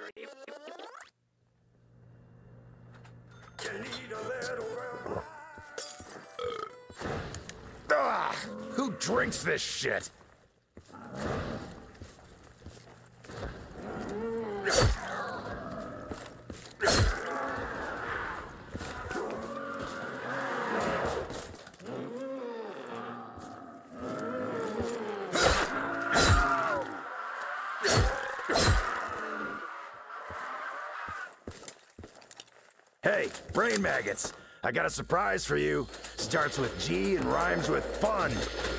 Ah, who drinks this shit? Hey, brain maggots, I got a surprise for you. Starts with G and rhymes with fun.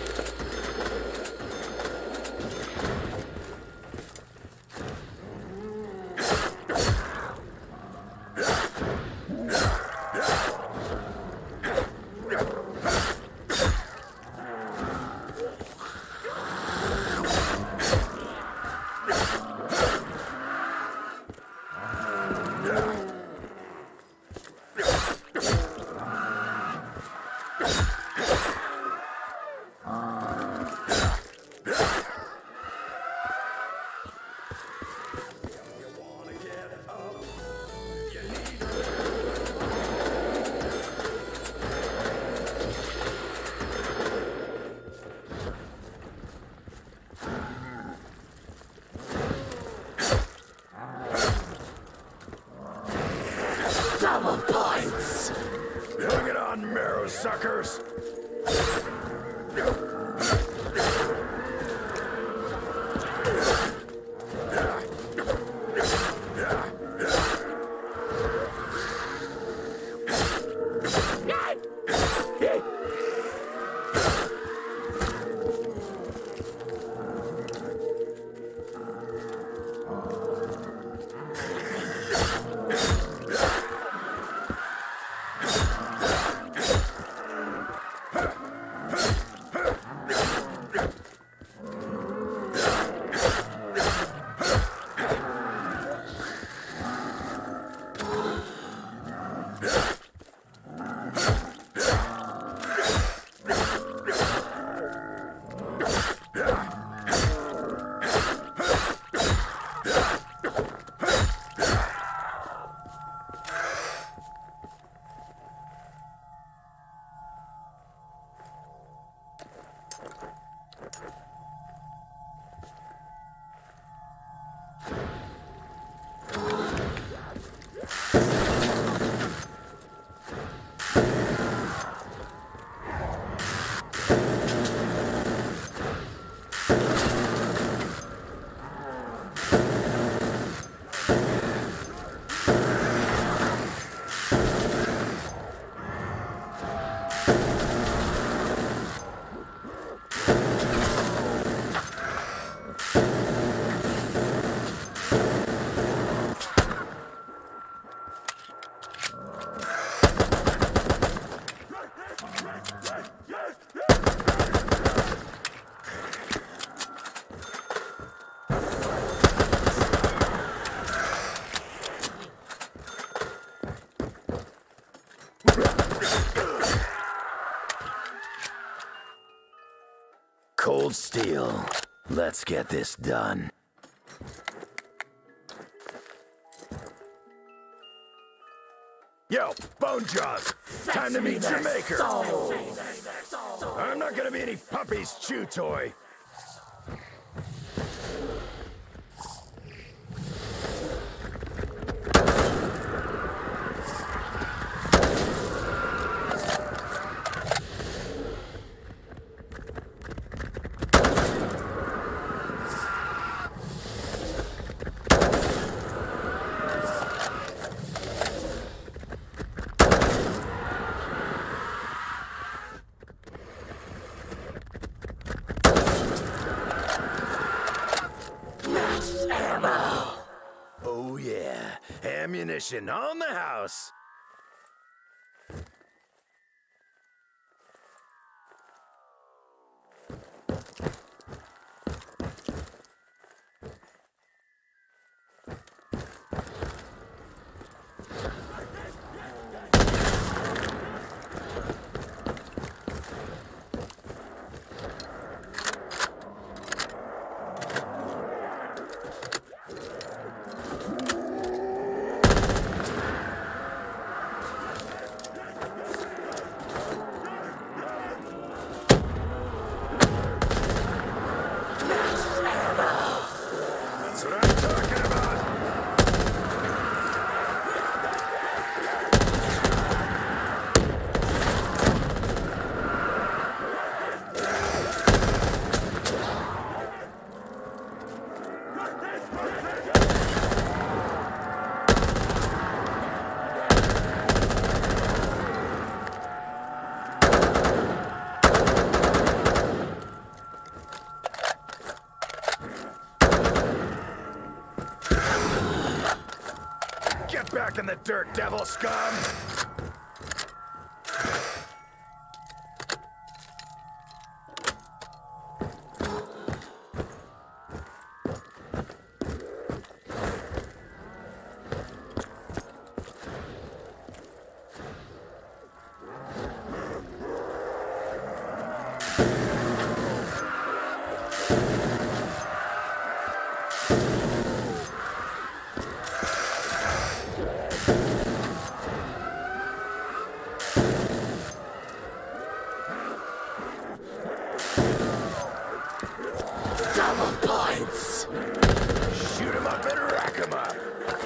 Double points! Bring it on, marrow suckers! Cold steel. Let's get this done. Yo, Bone Jaws! Time to meet your maker! I'm not gonna be any puppy's chew toy! Oh yeah, ammunition on the house. back in the dirt, devil scum! Double points! Shoot 'em up and rack 'em up!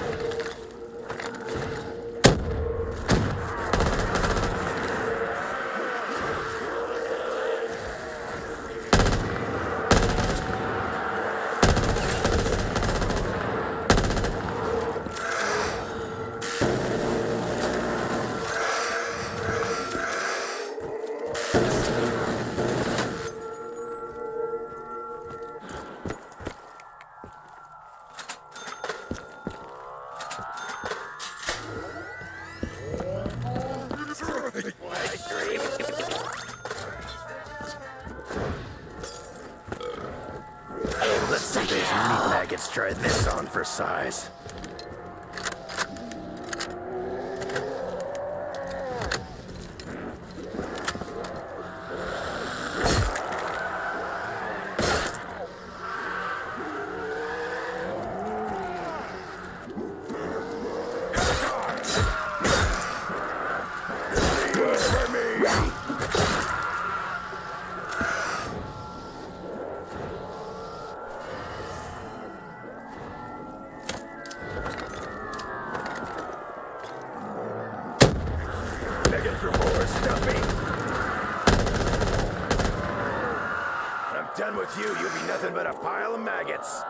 Let's see these meat maggots try this on for size. Good for me! Begging for more, Stumpy. When I'm done with you, you'll be nothing but a pile of maggots.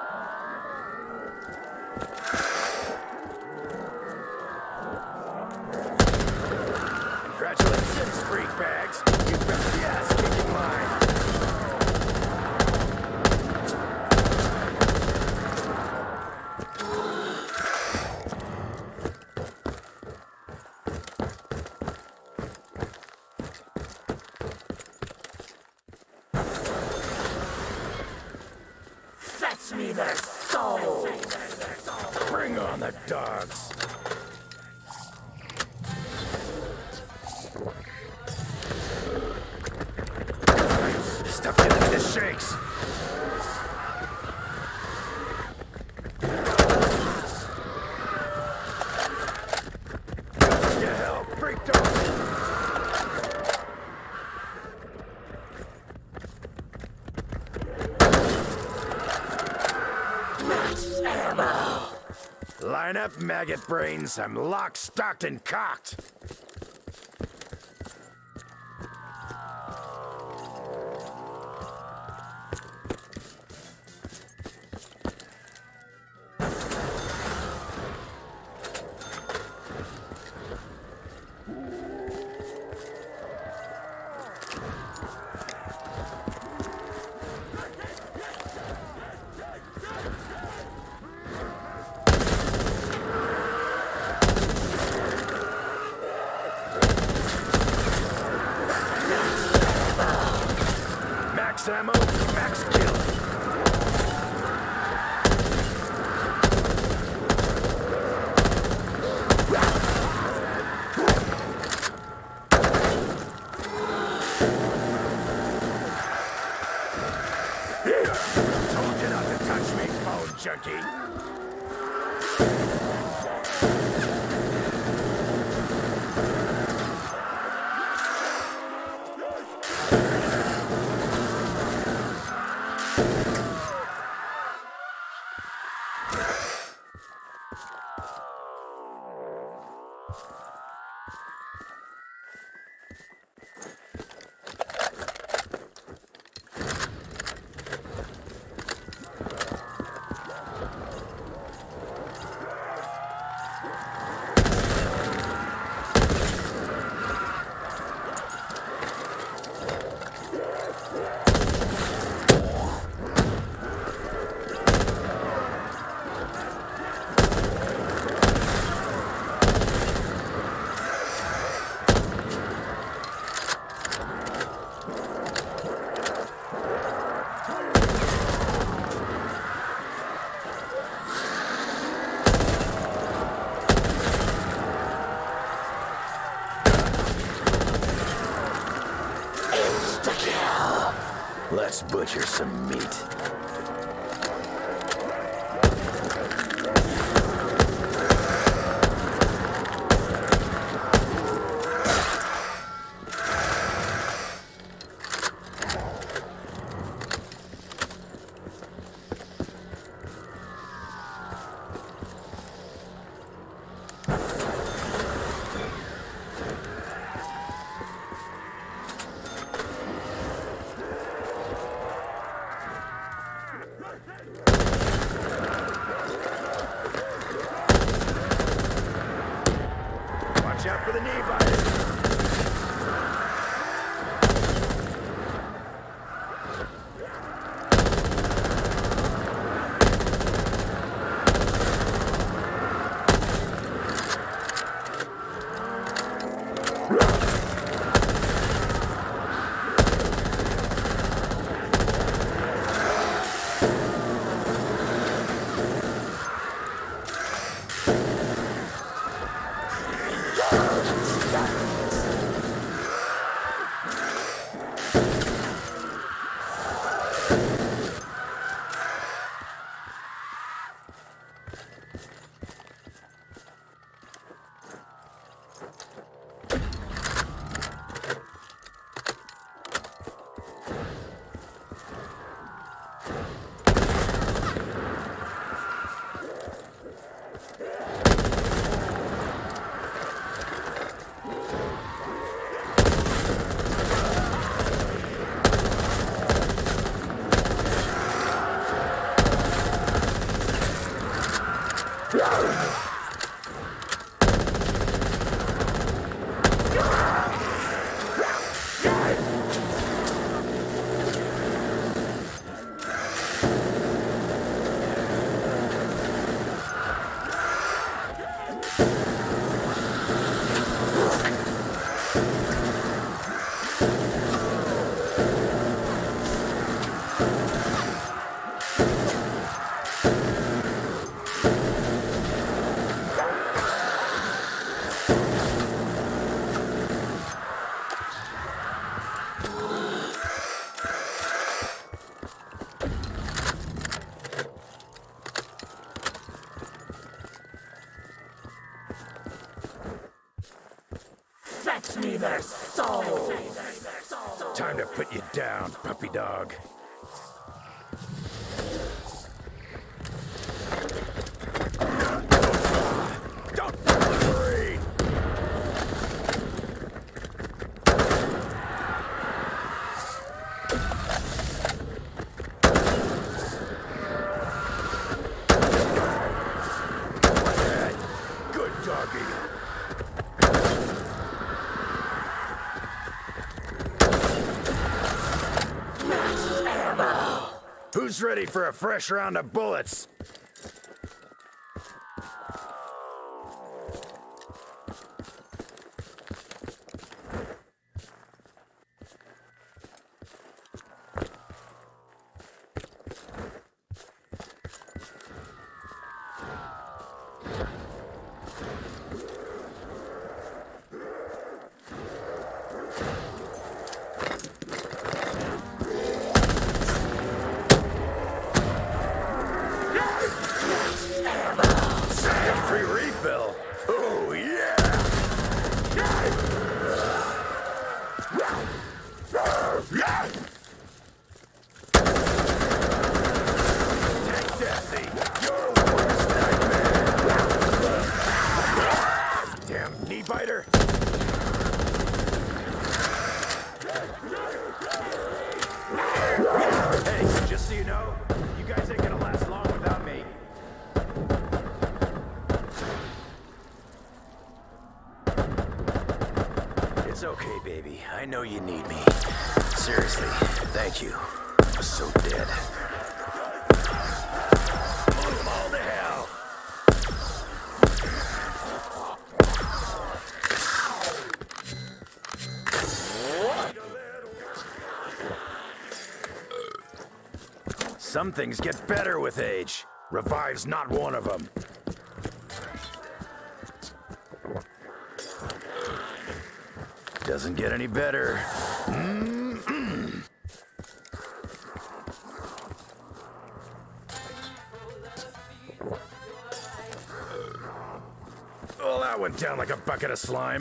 Congratulations, freak bags. You got the ass kicking mine. Fetch me their souls! Bring on the dogs. This stuff giving me the shakes. Get help, freak dog. Max ammo! Line up, maggot brains. I'm locked, stocked, and cocked. Max ammo, max kill. Told you not to touch me, phone junkie. butcher some meat. Watch out for the knee biter. Fetch me their souls! Time to put you down, puppy dog. Don't worry! Good doggy. Who's ready for a fresh round of bullets? Free refill. Oh, yeah! Tank Daffy, your worst nightmare! Damn knee biter! Hey, just so you know, you guys ain't gonna last long without me. It's okay, baby. I know you need me. Seriously, thank you. I was so dead. Blow them all to hell! Some things get better with age. Revive's not one of them. Doesn't get any better. That went down like a bucket of slime.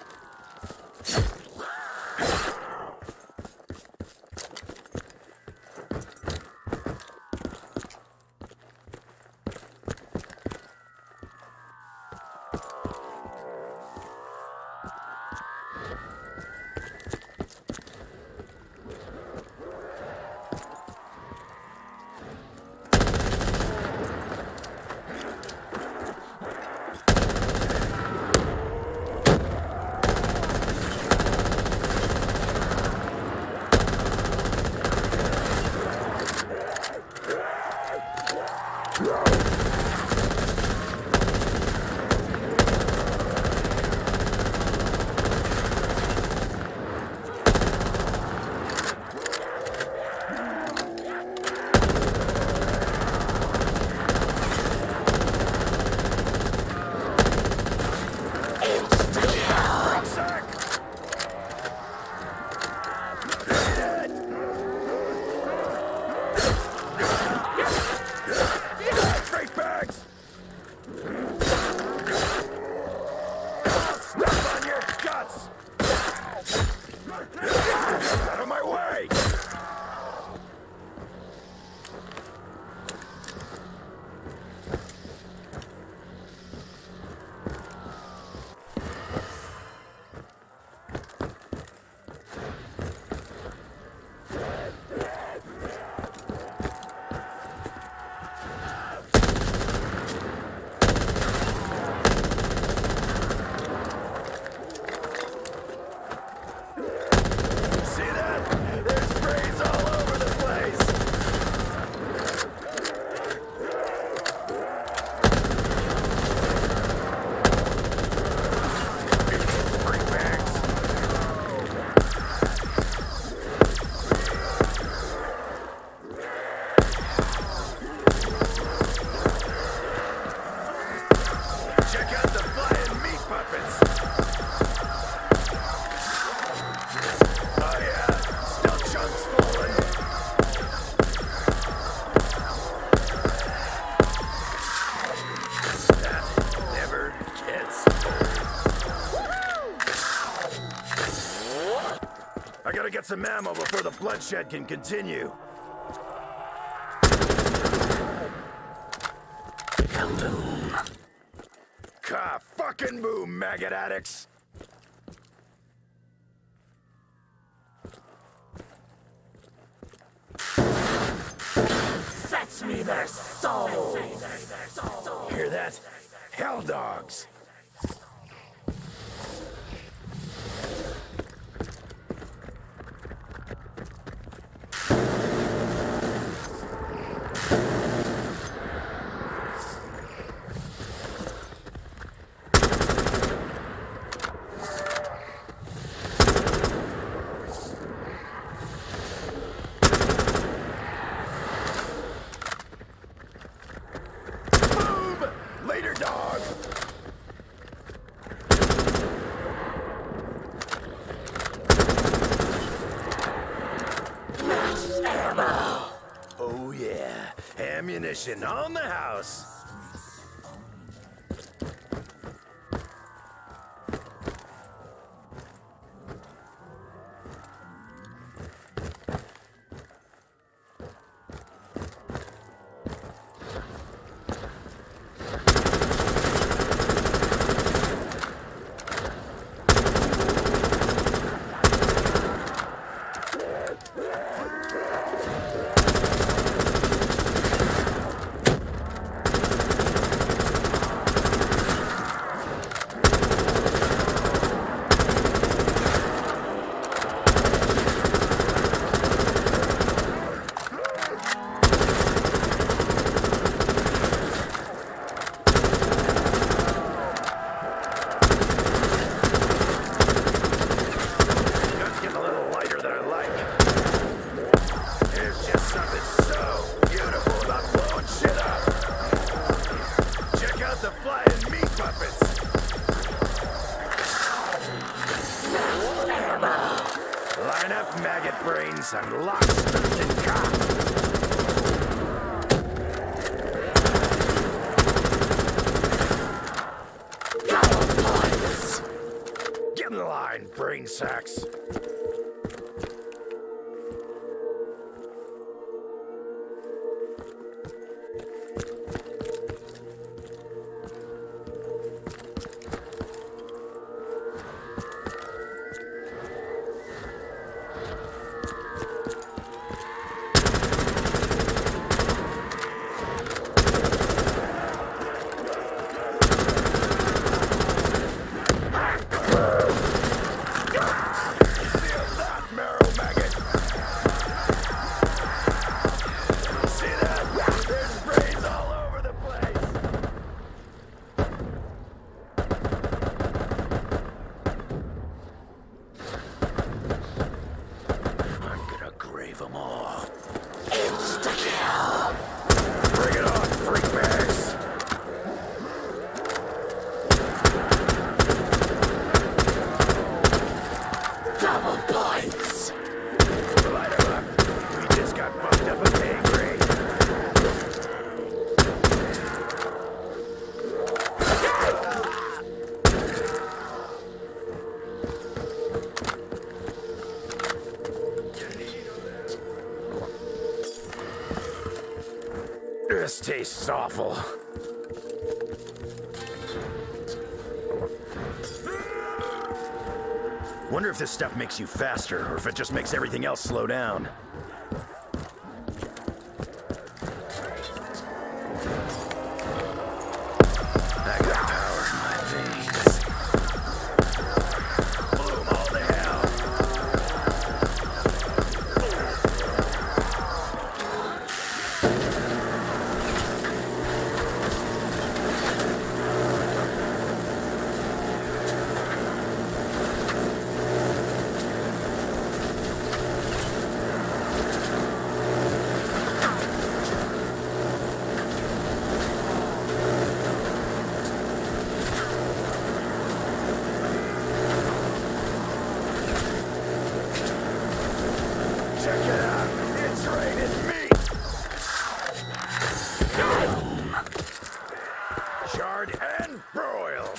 Get some ammo before the bloodshed can continue. Kaboom. Ka-fucking boom, maggot addicts! Fetch me their souls! Hear that? Hell dogs! Oh yeah, ammunition on the house. Maggot brains and lobsters and cock. Got grain sacks. This tastes awful. Wonder if this stuff makes you faster, or if it just makes everything else slow down. I got power in my veins. Bloom all to hell. Check it out. It's raining meat. Charred and broiled.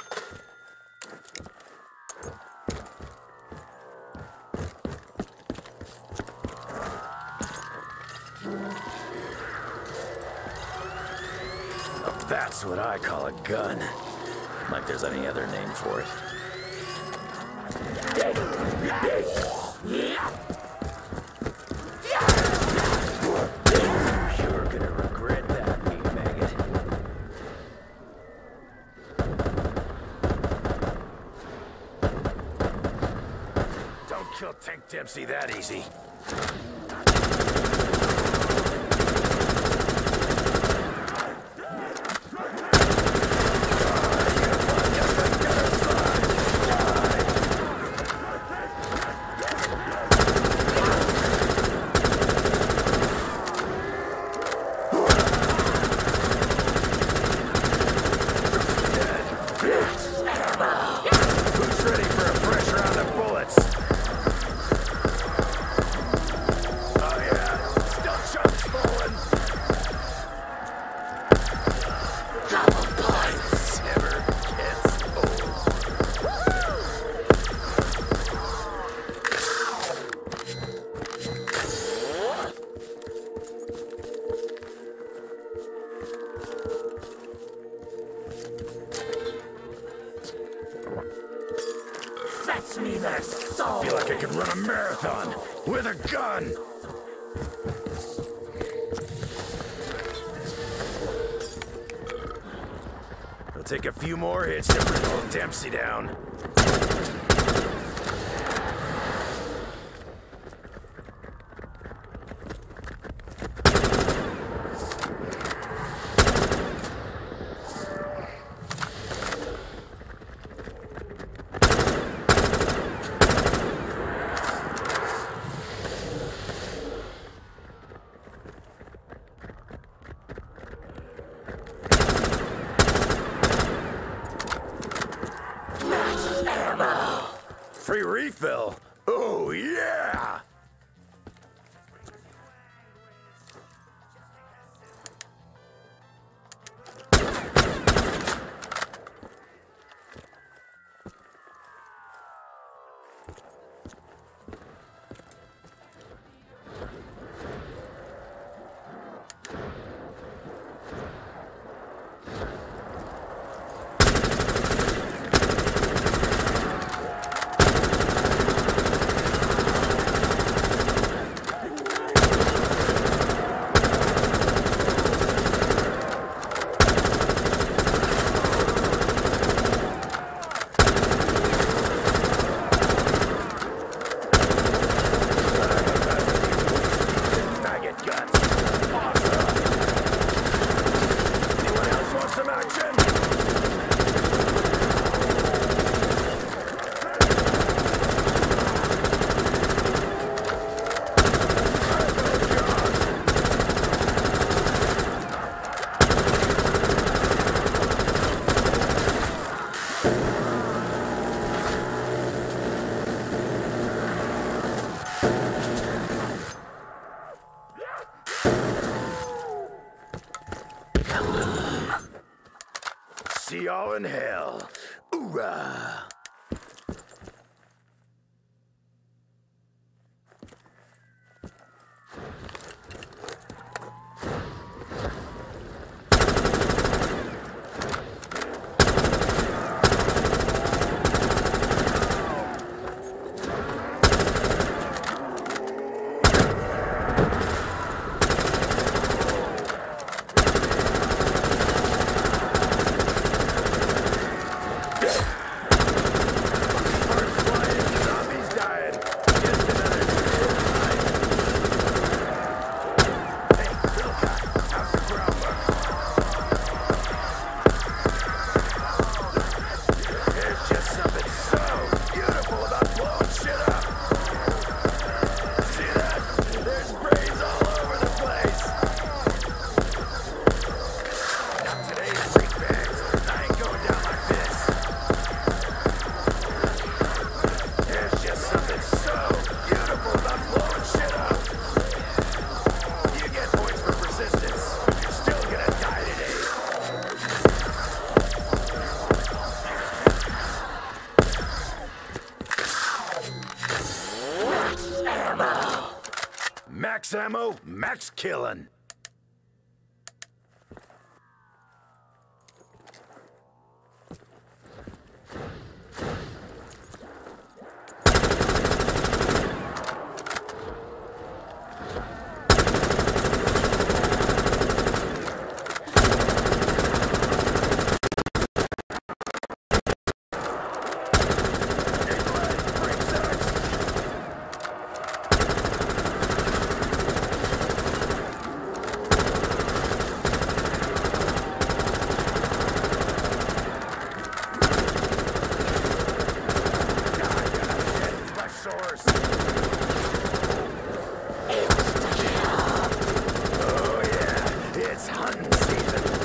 Now that's what I call a gun. Like there's any other name for it. You're gonna regret that, meat maggot. Don't kill Tank Dempsey that easy. Who's ready for a fresh round of bullets? Oh yeah, still chunks falling. Double points. Never gets Fetch me their soul. I feel like I could run a marathon with a gun. It'll take a few more hits to bring old Dempsey down. Free refill? Oh, yeah! See y'all in hell. Oorah! Max ammo, max killing. Oh yeah, it's hunting season.